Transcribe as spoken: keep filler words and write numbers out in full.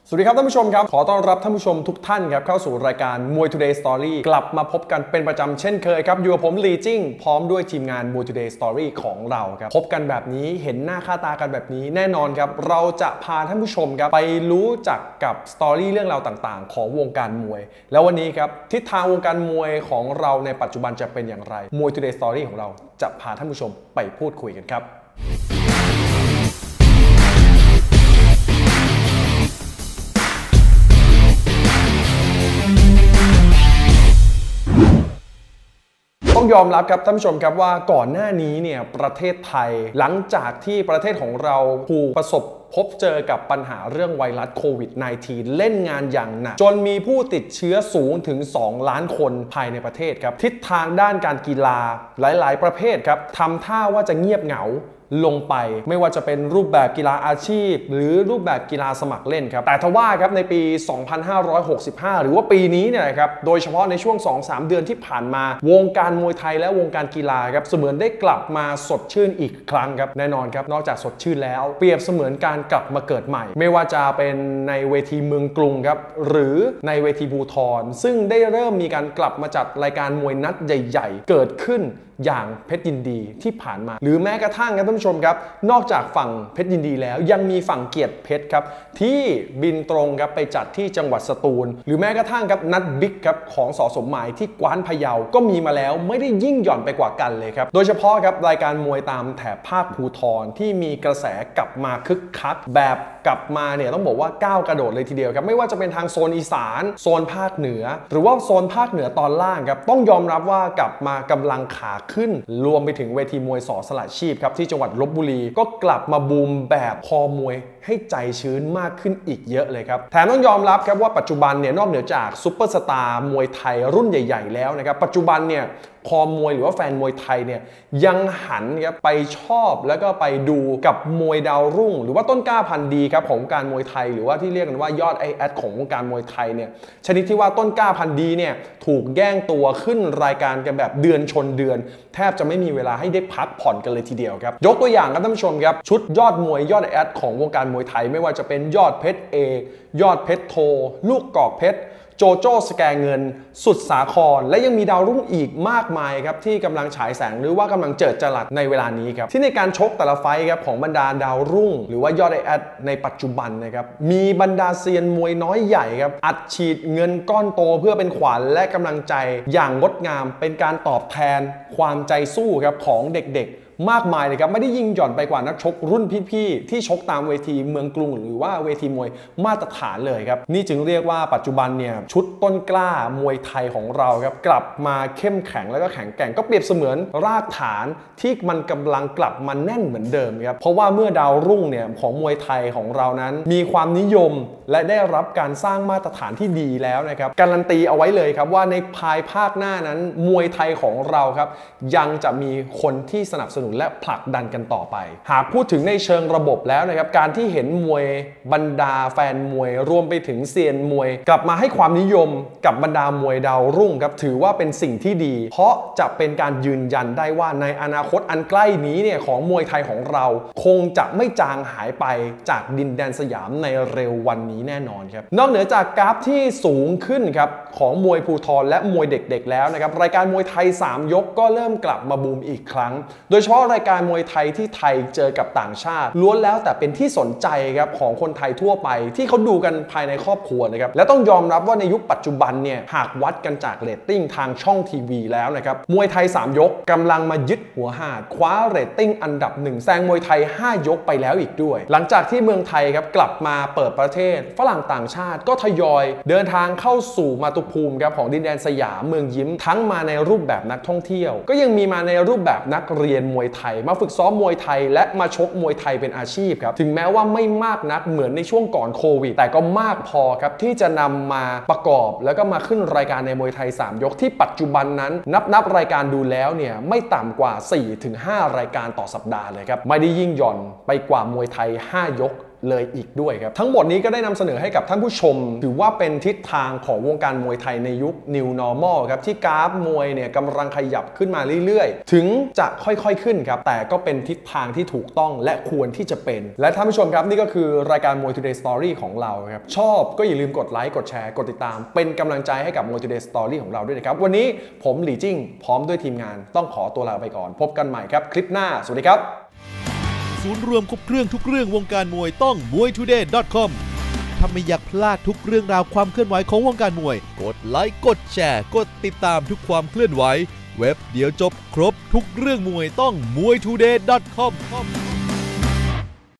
สวัสดีครับท่านผู้ชมครับขอต้อนรับท่านผู้ชมทุกท่านครับเข้าสู่รายการมวย Today Story กลับมาพบกันเป็นประจำเช่นเคยครับอยู่กับผมลีจิ้งพร้อมด้วยทีมงานมวย Today Story ของเราครับพบกันแบบนี้เห็นหน้าค่าตากันแบบนี้แน่นอนครับเราจะพาท่านผู้ชมครับไปรู้จักกับสตอรี่เรื่องราวต่างๆของวงการมวยแล้ววันนี้ครับทิศทางวงการมวยของเราในปัจจุบันจะเป็นอย่างไรมวย Today Story ของเราจะพาท่านผู้ชมไปพูดคุยกันครับต้องยอมรับครับท่านผู้ชมครับว่าก่อนหน้านี้เนี่ยประเทศไทยหลังจากที่ประเทศของเราถูกประสบพบเจอกับปัญหาเรื่องไวรัสโควิด สิบเก้า เล่นงานอย่างหนักจนมีผู้ติดเชื้อสูงถึงสองล้านคนภายในประเทศครับทิศทางด้านการกีฬาหลายๆประเภทครับทำท่าว่าจะเงียบเหงาลงไปไม่ว่าจะเป็นรูปแบบกีฬาอาชีพหรือรูปแบบกีฬาสมัครเล่นครับแต่ทว่าครับในปี สองพันห้าร้อยหกสิบห้า หรือว่าปีนี้เนี่ยครับโดยเฉพาะในช่วง สองถึงสาม เดือนที่ผ่านมาวงการมวยไทยและวงการกีฬาครับเสมือนได้กลับมาสดชื่นอีกครั้งครับแน่นอนครับนอกจากสดชื่นแล้วเปรียบเสมือนการกลับมาเกิดใหม่ไม่ว่าจะเป็นในเวทีเมืองกรุงครับหรือในเวทีภูธรซึ่งได้เริ่มมีการกลับมาจัดรายการมวยนัดใหญ่ๆเกิดขึ้นอย่างเพชรยินดีที่ผ่านมาหรือแม้กระทั่งครับท่านผู้ชมครับนอกจากฝั่งเพชรยินดีแล้วยังมีฝั่งเกียรติเพชรครับที่บินตรงครับไปจัดที่จังหวัดสตูลหรือแม้กระทั่งครับนัดบิ๊กครับของส.สมหมายที่กว้านพะเยาก็มีมาแล้วไม่ได้ยิ่งหย่อนไปกว่ากันเลยครับโดยเฉพาะครับรายการมวยตามแถบภาคภูธรที่มีกระแสกลับมาคึกคักแบบกลับมาเนี่ยต้องบอกว่าก้าวกระโดดเลยทีเดียวครับไม่ว่าจะเป็นทางโซนอีสานโซนภาคเหนือหรือว่าโซนภาคเหนือตอนล่างครับต้องยอมรับว่ากลับมากำลังขาขึ้นรวมไปถึงเวทีมวยสอสละชีพครับที่จังหวัดลพบุรีก็กลับมาบูมแบบคอมวยให้ใจชื้นมากขึ้นอีกเยอะเลยครับแถมต้องยอมรับครับว่าปัจจุบันเนี่ยนอกเหนือจากซุปเปอร์สตาร์มวยไทยรุ่นใหญ่ๆแล้วนะครับปัจจุบันเนี่ยคอมวยหรือว่าแฟนมวยไทยเนี่ยยังหันครับไปชอบแล้วก็ไปดูกับมวยดาวรุ่งหรือว่าต้นกล้าพันธุ์ดีครับของการมวยไทยหรือว่าที่เรียกกันว่ายอดไอแอดของวงการมวยไทยเนี่ยชนิดที่ว่าต้นกล้าพันธุ์ดีเนี่ยถูกแย่งตัวขึ้นรายการกันแบบเดือนชนเดือนแทบจะไม่มีเวลาให้ได้พักผ่อนกันเลยทีเดียวครับยกตัวอย่างครับท่านผู้ชมครับชุดยอดมวยยอดไอแอดของวงการมวยไทยไม่ว่าจะเป็นยอดเพชรเอกยอดเพชรโทลูกกอกเพชรโจโจ้สแกเงินสุดสาครและยังมีดาวรุ่งอีกมากมายครับที่กำลังฉายแสงหรือว่ากำลังเจิดจรัสในเวลานี้ครับที่ในการชกแต่ละไฟท์ครับของบรรดาดาวรุ่งหรือว่ายอดไอแอดในปัจจุบันนะครับมีบรรดาเซียนมวยน้อยใหญ่ครับอัดฉีดเงินก้อนโตเพื่อเป็นขวัญและกำลังใจอย่างงดงามเป็นการตอบแทนความใจสู้ครับของเด็กๆมากมายเลยครับไม่ได้ยิ่งหย่อนไปกว่านักชกรุ่นพี่ๆที่ชกตามเวทีเมืองกรุงหรือว่าเวทีมวยมาตรฐานเลยครับนี่จึงเรียกว่าปัจจุบันเนี่ยชุดต้นกล้ามวยไทยของเราครับกลับมาเข้มแข็งแล้วก็แข็งแกร่งก็เปรียบเสมือนรากฐานที่มันกำลังกลับมาแน่นเหมือนเดิมครับเพราะว่าเมื่อดาวรุ่งเนี่ยของมวยไทยของเรานั้นมีความนิยมและได้รับการสร้างมาตรฐานที่ดีแล้วนะครับการันตีเอาไว้เลยครับว่าในภายภาคหน้านั้นมวยไทยของเราครับยังจะมีคนที่สนับสนุนและผลักดันกันต่อไปหากพูดถึงในเชิงระบบแล้วนะครับการที่เห็นมวยบรรดาแฟนมวยรวมไปถึงเซียนมวยกลับมาให้ความนิยมกับบรรดามวยดาวรุ่งครับถือว่าเป็นสิ่งที่ดีเพราะจะเป็นการยืนยันได้ว่าในอนาคตอันใกล้นี้เนี่ยของมวยไทยของเราคงจะไม่จางหายไปจากดินแดนสยามในเร็ววันนี้แน่นอนครับนอกเหนือจากกราฟที่สูงขึ้นครับของมวยภูธรและมวยเด็กๆแล้วนะครับรายการมวยไทยสามยกก็เริ่มกลับมาบูมอีกครั้งโดยเฉพาะรายการมวยไทยที่ไทยเจอกับต่างชาติล้วนแล้วแต่เป็นที่สนใจครับของคนไทยทั่วไปที่เขาดูกันภายในครอบครัวนะครับและต้องยอมรับว่าในยุคปัจจุบันเนี่ยหากวัดกันจากเรตติ้งทางช่องทีวีแล้วนะครับมวยไทยสามยกกำลังมายึดหัวหาดคว้าเรตติ้งอันดับหนึ่งแซงมวยไทยห้ายกไปแล้วอีกด้วยหลังจากที่เมืองไทยครับกลับมาเปิดประเทศฝรั่งต่างชาติก็ทยอยเดินทางเข้าสู่มาตุภูมิครับของดินแดนสยามเมืองยิ้มทั้งมาในรูปแบบนักท่องเที่ยวก็ยังมีมาในรูปแบบนักเรียนมวยไทยมาฝึกซ้อมมวยไทยและมาชกมวยไทยเป็นอาชีพครับถึงแม้ว่าไม่มากนักเหมือนในช่วงก่อนโควิดแต่ก็มากพอครับที่จะนำมาประกอบแล้วก็มาขึ้นรายการในมวยไทยสามยกที่ปัจจุบันนั้นนับนับรายการดูแล้วเนี่ยไม่ต่ำกว่า สี่ถึงห้า รายการต่อสัปดาห์เลยครับไม่ได้ยิ่งหย่อนไปกว่ามวยไทยห้ายกเลยอีกด้วยครับทั้งหมดนี้ก็ได้นำเสนอให้กับท่านผู้ชมถือว่าเป็นทิศทางของวงการมวยไทยในยุค New Normal ครับที่กราฟมวยเนี่ยกำลังขยับขึ้นมาเรื่อยๆถึงจะค่อยๆขึ้นครับแต่ก็เป็นทิศทางที่ถูกต้องและควรที่จะเป็นและท่านผู้ชมครับนี่ก็คือรายการมวย Today Story ของเราครับชอบก็อย่าลืมกดไลค์กดแชร์กดติดตามเป็นกำลังใจให้กับมวย Today Story ของเราด้วยนะครับวันนี้ผมหลี่จิ้งพร้อมด้วยทีมงานต้องขอตัวลาไปก่อนพบกันใหม่ครับคลิปหน้าสวัสดีครับศูนย์รวมครบเครื่องทุกเรื่องวงการมวยต้องมวยทูเดย์ ดอท คอม ถ้าไม่อยากพลาดทุกเรื่องราวความเคลื่อนไหวของวงการมวยกดไลค์กดแชร์กดติดตามทุกความเคลื่อนไหวเว็บเดียวจบครบทุกเรื่องมวยต้องมวยทูเดย์ ดอท คอม